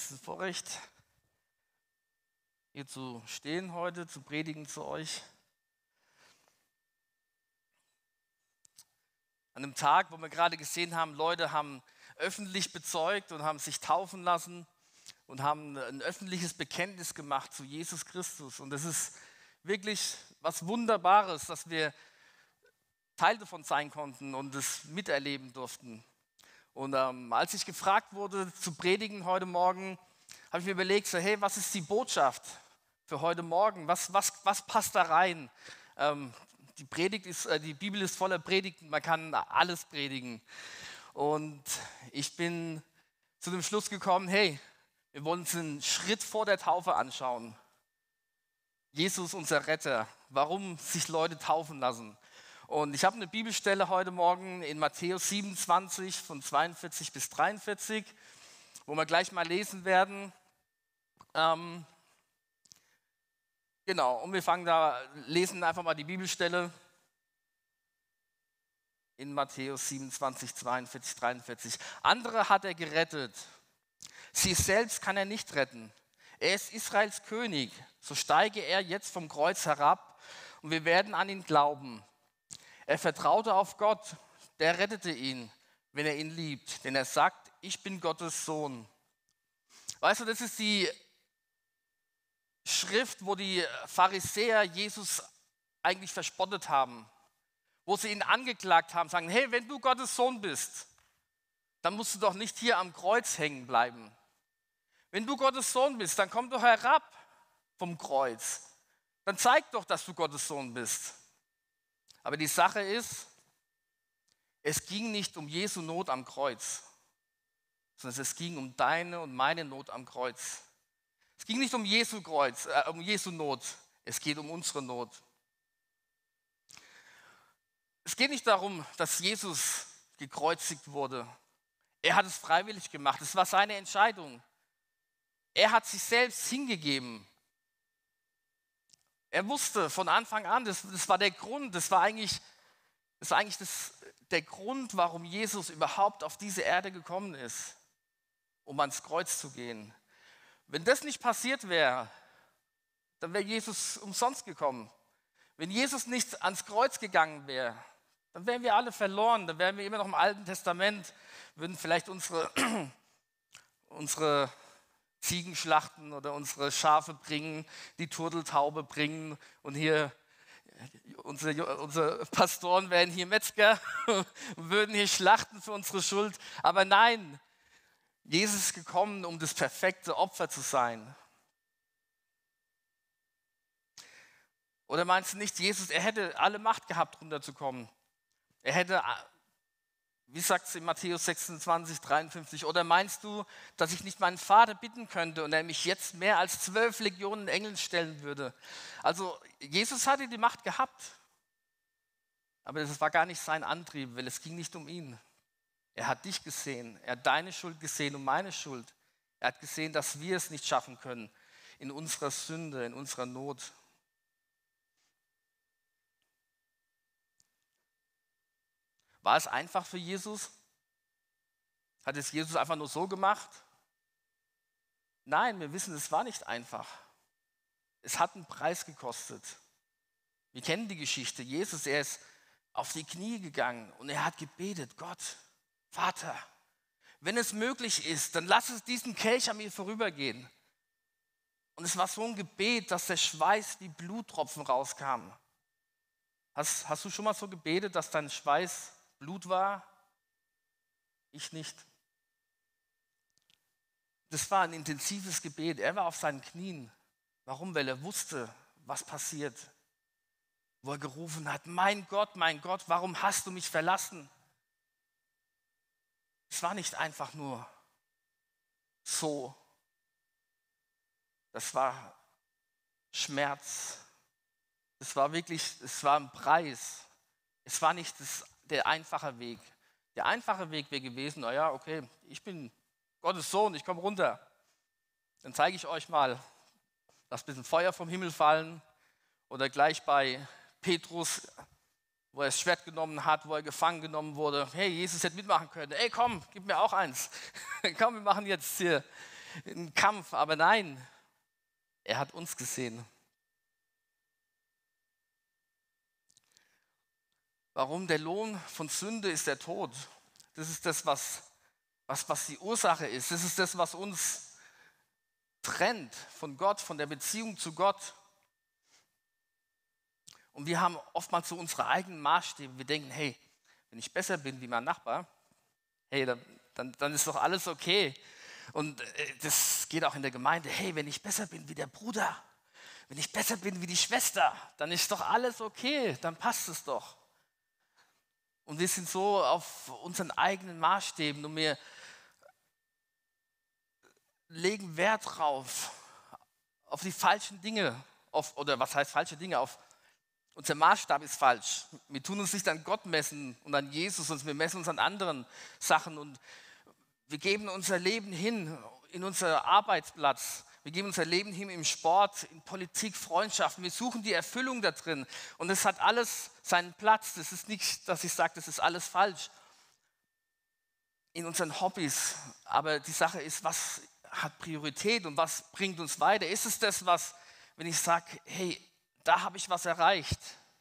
ist ein Vorrecht, hier zu stehen heute, zu predigen zu euch. An einem Tag, wo wir gerade gesehen haben, Leute haben öffentlich bezeugt und haben sich taufen lassen und haben ein öffentliches Bekenntnis gemacht zu Jesus Christus. Und das ist wirklich was Wunderbares, dass wir Teil davon sein konnten und es miterleben durften. Und als ich gefragt wurde zu predigen heute Morgen, habe ich mir überlegt, so, hey, was ist die Botschaft für heute Morgen? Was passt da rein? Die Bibel ist voller Predigten, man kann alles predigen. Und ich bin zu dem Schluss gekommen, hey, wir wollen uns einen Schritt vor der Taufe anschauen. Jesus, unser Retter, warum sich Leute taufen lassen. Und ich habe eine Bibelstelle heute Morgen in Matthäus 27 von 42 bis 43, wo wir gleich mal lesen werden. Genau, und wir lesen einfach mal die Bibelstelle in Matthäus 27, 42, 43. Andere hat er gerettet, sie selbst kann er nicht retten. Er ist Israels König, so steige er jetzt vom Kreuz herab und wir werden an ihn glauben. Er vertraute auf Gott, der rettete ihn, wenn er ihn liebt. Denn er sagt, ich bin Gottes Sohn. Weißt du, das ist die Schrift, wo die Pharisäer Jesus eigentlich verspottet haben. Wo sie ihn angeklagt haben, sagen, hey, wenn du Gottes Sohn bist, dann musst du doch nicht hier am Kreuz hängen bleiben. Wenn du Gottes Sohn bist, dann komm doch herab vom Kreuz. Dann zeig doch, dass du Gottes Sohn bist. Aber die Sache ist, es ging nicht um Jesu Not am Kreuz, sondern es ging um deine und meine Not am Kreuz. Es ging nicht um Jesu Not, es geht um unsere Not. Es geht nicht darum, dass Jesus gekreuzigt wurde. Er hat es freiwillig gemacht, es war seine Entscheidung. Er hat sich selbst hingegeben. Er wusste von Anfang an, das war der Grund, der Grund, warum Jesus überhaupt auf diese Erde gekommen ist, um ans Kreuz zu gehen. Wenn das nicht passiert wäre, dann wäre Jesus umsonst gekommen. Wenn Jesus nicht ans Kreuz gegangen wäre, dann wären wir alle verloren, dann wären wir immer noch im Alten Testament, würden vielleicht unsere Ziegen schlachten oder unsere Schafe bringen, die Turteltaube bringen und hier unsere Pastoren wären hier Metzger und würden hier schlachten für unsere Schuld. Aber nein, Jesus ist gekommen, um das perfekte Opfer zu sein. Oder meinst du nicht, er hätte alle Macht gehabt, runterzukommen? Er hätte, wie sagt es in Matthäus 26, 53, oder meinst du, dass ich nicht meinen Vater bitten könnte und er mich jetzt mehr als 12 Legionen Engeln stellen würde? Also Jesus hatte die Macht gehabt, aber das war gar nicht sein Antrieb, weil es ging nicht um ihn. Er hat dich gesehen, er hat deine Schuld gesehen und meine Schuld. Er hat gesehen, dass wir es nicht schaffen können in unserer Sünde, in unserer Not. War es einfach für Jesus? Hat es Jesus einfach nur so gemacht? Nein, wir wissen, es war nicht einfach. Es hat einen Preis gekostet. Wir kennen die Geschichte. Jesus, er ist auf die Knie gegangen und er hat gebetet, Gott, Vater, wenn es möglich ist, dann lass es diesen Kelch an mir vorübergehen. Und es war so ein Gebet, dass der Schweiß wie Bluttropfen rauskam. Hast du schon mal so gebetet, dass dein Schweiß Blut war? Ich nicht. Das war ein intensives Gebet. Er war auf seinen Knien. Warum? Weil er wusste, was passiert. Wo er gerufen hat, mein Gott, warum hast du mich verlassen? Es war nicht einfach nur so. Das war Schmerz. Es war ein Preis. Es war nicht der einfache Weg. Der einfache Weg wäre gewesen, naja, okay, ich bin Gottes Sohn, ich komme runter. Dann zeige ich euch mal, lasst ein bisschen Feuer vom Himmel fallen. Oder gleich bei Petrus, wo er das Schwert genommen hat, wo er gefangen genommen wurde. Hey, Jesus hätte mitmachen können. Ey, komm, gib mir auch eins. Komm, wir machen jetzt hier einen Kampf, aber nein, er hat uns gesehen. Warum? Der Lohn von Sünde ist der Tod. Das ist das, was die Ursache ist. Das ist das, was uns trennt von Gott, von der Beziehung zu Gott. Und wir haben oftmals so unsere eigenen Maßstäbe. Wir denken, hey, wenn ich besser bin wie mein Nachbar, hey, dann ist doch alles okay. Und das geht auch in der Gemeinde. Hey, wenn ich besser bin wie der Bruder, wenn ich besser bin wie die Schwester, dann ist doch alles okay, dann passt es doch. Und wir sind so auf unseren eigenen Maßstäben und wir legen Wert drauf, auf die falschen Dinge, oder was heißt falsche Dinge, unser Maßstab ist falsch. Wir tun uns nicht an Gott messen und an Jesus, sondern wir messen uns an anderen Sachen und wir geben unser Leben hin in unseren Arbeitsplatz. Wir geben unser Leben hin im Sport, in Politik, Freundschaften. Wir suchen die Erfüllung da drin. Und es hat alles seinen Platz. Das ist nicht, dass ich sage, das ist alles falsch. In unseren Hobbys. Aber die Sache ist, was hat Priorität und was bringt uns weiter? Ist es das, was, wenn ich sage, hey, da habe ich was erreicht?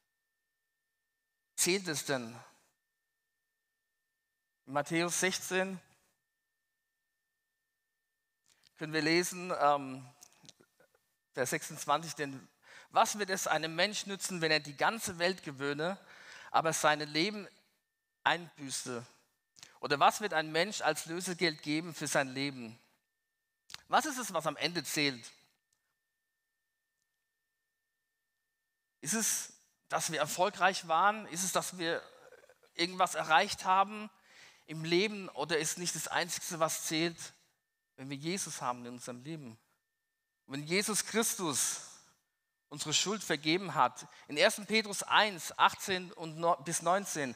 Zählt es denn? In Matthäus 16 können wir lesen, Vers 26, denn was wird es einem Mensch nützen, wenn er die ganze Welt gewöhne, aber sein Leben einbüße? Oder was wird ein Mensch als Lösegeld geben für sein Leben? Was ist es, was am Ende zählt? Ist es, dass wir erfolgreich waren? Ist es, dass wir irgendwas erreicht haben im Leben? Oder ist nicht das Einzige, was zählt, wenn wir Jesus haben in unserem Leben? Und wenn Jesus Christus unsere Schuld vergeben hat, in 1. Petrus 1, 18 bis 19,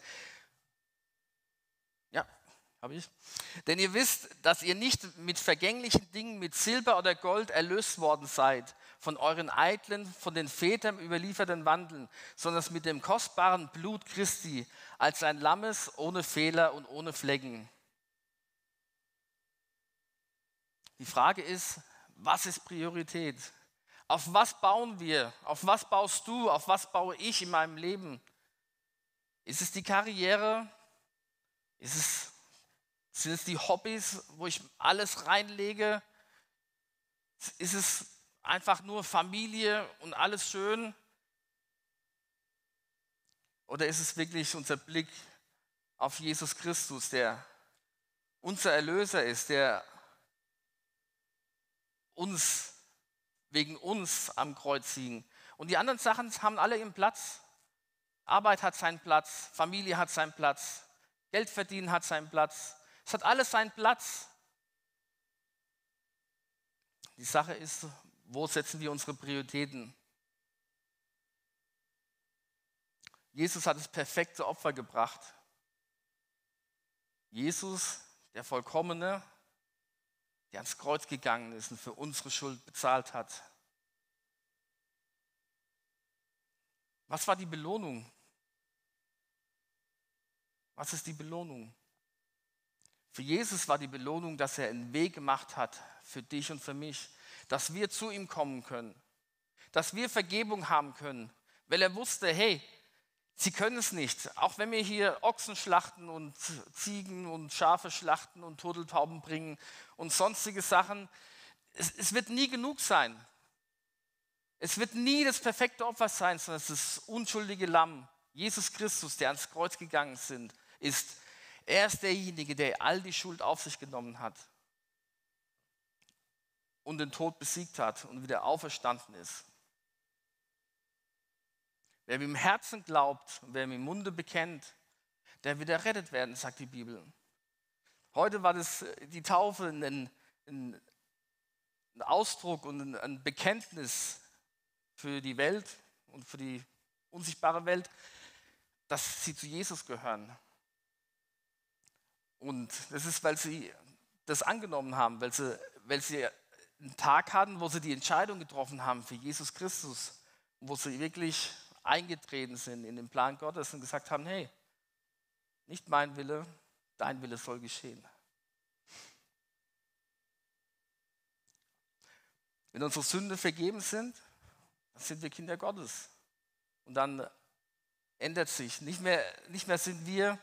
ja, habe ich. Denn ihr wisst, dass ihr nicht mit vergänglichen Dingen, mit Silber oder Gold erlöst worden seid, von euren eitlen, von den Vätern überlieferten Wandeln, sondern mit dem kostbaren Blut Christi, als ein Lammes ohne Fehler und ohne Flecken. Die Frage ist, was ist Priorität? Auf was bauen wir? Auf was baust du? Auf was baue ich in meinem Leben? Ist es die Karriere? Sind es die Hobbys, wo ich alles reinlege? Ist es einfach nur Familie und alles schön? Oder ist es wirklich unser Blick auf Jesus Christus, der unser Erlöser ist, der wegen uns am Kreuz hing? Und die anderen Sachen haben alle ihren Platz. Arbeit hat seinen Platz, Familie hat seinen Platz, Geld verdienen hat seinen Platz. Es hat alles seinen Platz. Die Sache ist, wo setzen wir unsere Prioritäten? Jesus hat das perfekte Opfer gebracht. Jesus, der Vollkommene, der ans Kreuz gegangen ist und für unsere Schuld bezahlt hat. Was war die Belohnung? Was ist die Belohnung? Für Jesus war die Belohnung, dass er einen Weg gemacht hat für dich und für mich, dass wir zu ihm kommen können, dass wir Vergebung haben können, weil er wusste, hey, sie können es nicht. Auch wenn wir hier Ochsen schlachten und Ziegen und Schafe schlachten und Turteltauben bringen und sonstige Sachen, es wird nie genug sein. Es wird nie das perfekte Opfer sein, sondern es ist das unschuldige Lamm, Jesus Christus, der ans Kreuz gegangen ist. Er ist derjenige, der all die Schuld auf sich genommen hat und den Tod besiegt hat und wieder auferstanden ist. Wer mit dem Herzen glaubt und wer mit dem Munde bekennt, der wird errettet werden, sagt die Bibel. Heute war das die Taufe ein Ausdruck und ein Bekenntnis für die Welt und für die unsichtbare Welt, dass sie zu Jesus gehören. Und das ist, weil sie das angenommen haben, weil sie einen Tag hatten, wo sie die Entscheidung getroffen haben für Jesus Christus, wo sie wirklich eingetreten sind in den Plan Gottes und gesagt haben, hey, nicht mein Wille, dein Wille soll geschehen. Wenn unsere Sünden vergeben sind, dann sind wir Kinder Gottes. Und dann ändert sich. Nicht mehr sind wir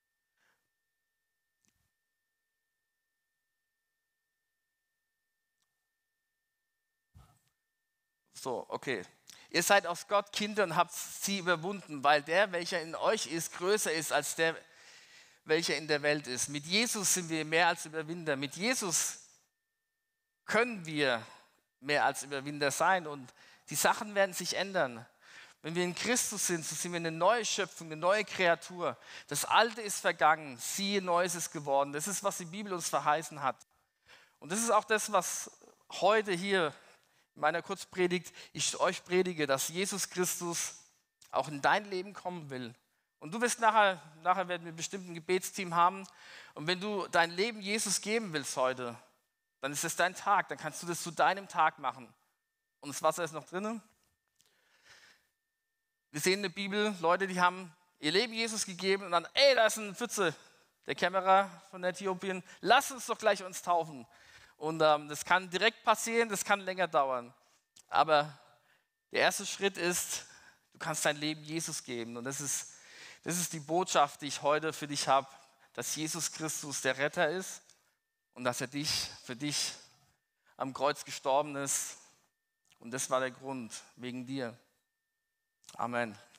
so, okay. Ihr seid aus Gott Kinder und habt sie überwunden, weil der, welcher in euch ist, größer ist als der, welcher in der Welt ist. Mit Jesus sind wir mehr als Überwinder. Mit Jesus können wir mehr als Überwinder sein und die Sachen werden sich ändern. Wenn wir in Christus sind, so sind wir eine neue Schöpfung, eine neue Kreatur. Das Alte ist vergangen, siehe, Neues ist geworden. Das ist, was die Bibel uns verheißen hat. Und das ist auch das, was heute hier in meiner Kurzpredigt ich euch predige, dass Jesus Christus auch in dein Leben kommen will. Und du wirst nachher werden wir bestimmt ein Gebetsteam haben. Und wenn du dein Leben Jesus geben willst heute, dann ist es dein Tag, dann kannst du das zu deinem Tag machen. Und das Wasser ist noch drinnen. Wir sehen in der Bibel Leute, die haben ihr Leben Jesus gegeben und dann, da ist ein Pfütze, der Kämmerer von Äthiopien, lass uns doch gleich uns taufen. Und das kann direkt passieren, das kann länger dauern. Aber der erste Schritt ist, du kannst dein Leben Jesus geben. Und das ist die Botschaft, die ich heute für dich habe, dass Jesus Christus der Retter ist und dass er für dich am Kreuz gestorben ist. Und das war der Grund, wegen dir. Amen.